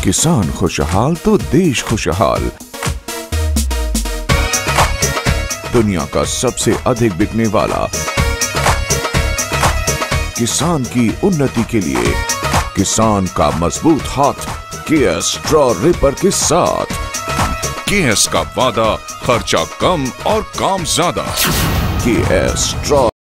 किसान खुशहाल तो देश खुशहाल। दुनिया का सबसे अधिक बिकने वाला किसान की उन्नति के लिए किसान का मजबूत हाथ केएस स्ट्रॉ रिपर के साथ। केएस का वादा, खर्चा कम और काम ज्यादा। KS straw